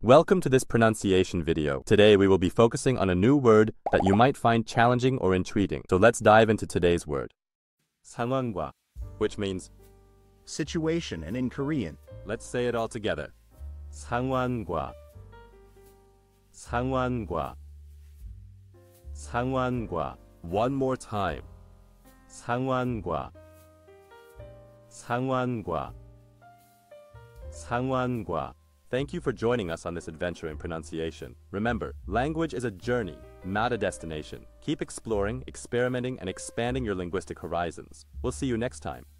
Welcome to this pronunciation video. Today we will be focusing on a new word that you might find challenging or intriguing. So let's dive into today's word. sanghwanggwa, which means situation, and in Korean, let's say it all together. sanghwanggwa. sanghwanggwa. sanghwanggwa. One more time. sanghwanggwa. sanghwanggwa. sanghwanggwa. Thank you for joining us on this adventure in pronunciation. Remember, language is a journey, not a destination. Keep exploring, experimenting, and expanding your linguistic horizons. We'll see you next time.